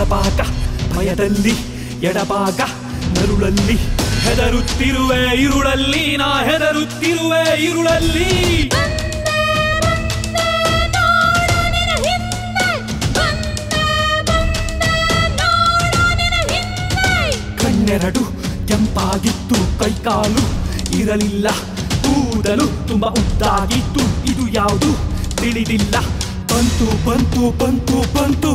ಬಲಭಾಗ ಭಯದಲ್ಲಿ ಎಡಭಾಗ ನರುಳಲ್ಲಿ ಹೆದರುತ್ತಿರುವೆ ಇರುಳಲ್ಲಿ ನಾ ಹೆದರುತ್ತಿರುವೆ ಇರುಳಲ್ಲಿ ಕಣ್ಣೆರಡು ಕೆಂಪಾಗಿತ್ತು ಕೈಕಾಲು ಇರಲಿಲ್ಲ ಕೂದಲು ತುಂಬಾ ಉದ್ದಾಗಿತ್ತು ಇದು ಯಾವುದು ತಿಳಿದಿಲ್ಲ ಬಂತು ಬಂತು ಬಂತು ಬಂತು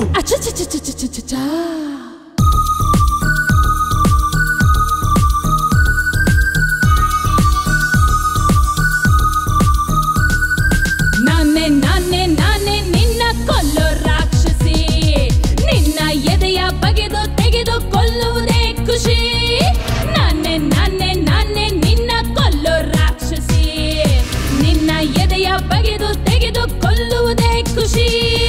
ನಾನೇ ನಾನೇ ನಾನೇ ನಿನ್ನ ಕೊಲ್ಲೋ ರಾಕ್ಷಸಿ ನಿನ್ನ ಎದೆಯ ಬಗೆದು ತೆಗೆದು ಕೊಲ್ಲುವುದೇ ಖುಷಿ ನಾನೇ ನಾನೇ ನಾನೇ ನಿನ್ನ ಕೊಲ್ಲೋ ರಾಕ್ಷಸಿ ನಿನ್ನ ಎದೆಯ ಬಗೆದು ತೆಗೆದು ಕೊಲ್ಲುವುದೇ ಖುಷಿ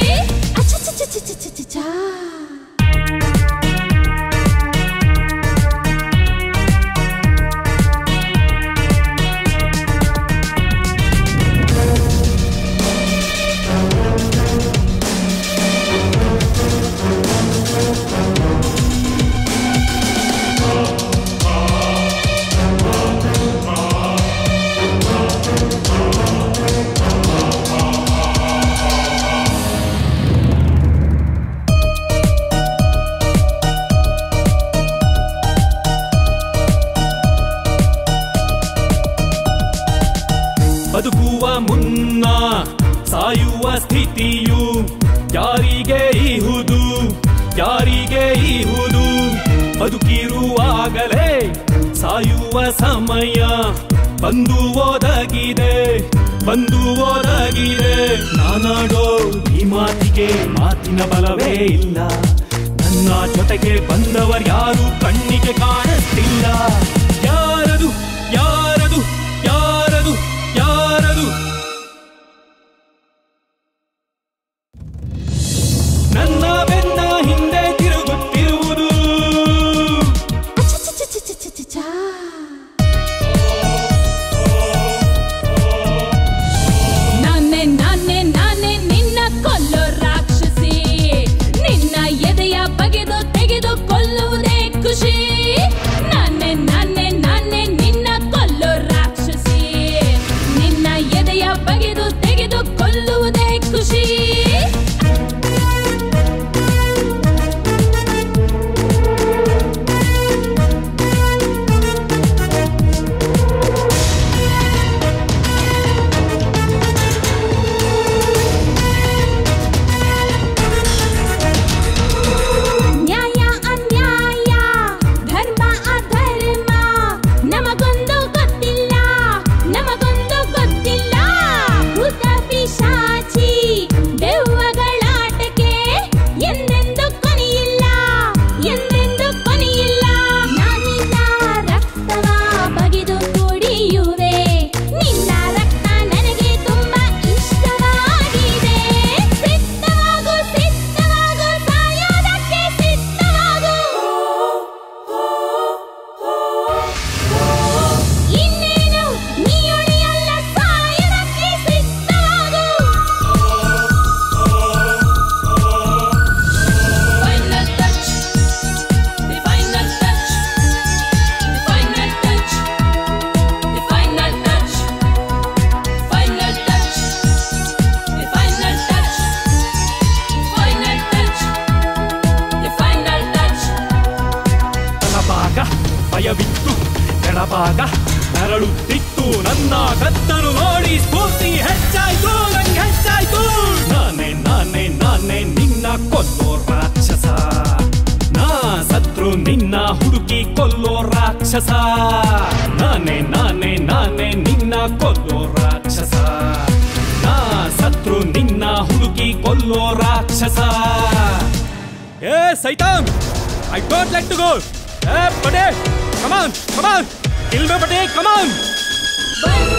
ಬದುಕುವ ಮುನ್ನ ಸಾಯುವ ಸ್ಥಿತಿಯು ಯಾರಿಗೆ ಇಹುದು ಯಾರಿಗೆ ಇಹುದು ಬದುಕಿರುವಾಗಲೇ ಸಾಯುವ ಸಮಯ ಬಂದು ಒದಗಿದೆ ನಾನಾಡೋ ಈ ಮಾತಿಗೆ ಮಾತಿನ ಬಲವೇ ಇಲ್ಲ ನನ್ನ ಜೊತೆಗೆ ಬಂದವರು ಯಾರು ಕಣ್ಣಿಗೆ ಕಾಣಿಸ್ತಿಲ್ಲ ಯಾರದು ಯಾರದು ಯಾರದು ಯಾರದು ನನ್ನ ಬೆನ್ನ ಹಿಂದೆ ತಿರುಗುತ್ತಿರುವುದು ನಾನೇ ನಾನೇ ನಾನೇ ನಿನ್ನ ಕೊಲ್ಲೋ ರಾಕ್ಷಸಿ ನಿನ್ನ ಎದೆಯ ಬಗೆದು ತೆಗೆದು ಕೊಲ್ಲುವುದೇ ಖುಷಿ ನಾನೇ ನಾನೇ ನಾನೇ ನಿನ್ನ ಕೊಲ್ಲೋ ರಾಕ್ಷಸಿ ನಿನ್ನ ಎದೆಯ ಬಗೆದು ತೆಗೆದು ಕೊಲ್ಲುವುದೇ ಖುಷಿ ಭಯವಿತ್ತು ಎಡಭಾಗ ನರಳುತ್ತಿತ್ತು ನನ್ನ ಕತ್ತನು ನೋಡಿ ಸ್ಫೂರ್ತಿ ಹೆಚ್ಚಾಯ್ತು ನಂಗೆ ಹೆಚ್ಚಾಯ್ತು ನಾನೇ ನಾನೇ ನಾನೇ ನಿನ್ನ ಕೊಲ್ಲೋ ರಾಕ್ಷಸ ನಾ ಸತ್ರು ನಿನ್ನ ಹುಡುಕಿ ಕೊಲ್ಲೋ ರಾಕ್ಷಸ ನಾನೇ ನಾನೇ ನಾನೇ ನಿನ್ನ ಕೊಲ್ಲೋ ರಾಕ್ಷಸ ನಾ ಸತ್ರು ನಿನ್ನ ಹುಡುಕಿ ಕೊಲ್ಲೋ ರಾಕ್ಷಸ ಏ ಸೈತಾನ್ I don't like to go. Hey, buddy, come on, kill me, buddy, come on.